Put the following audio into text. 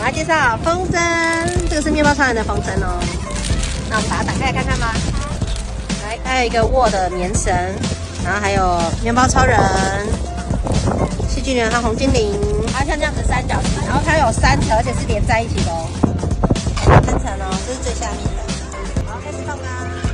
来介绍风筝，这个是面包超人的风筝哦。那我们把它打开来看看吧。来，还有一个握的棉绳，然后还有面包超人、细菌人和红精灵，还有像这样子三角形，然后它有3层，而且是连在一起的哦。3层哦，这是最下面的。好，开始放啦。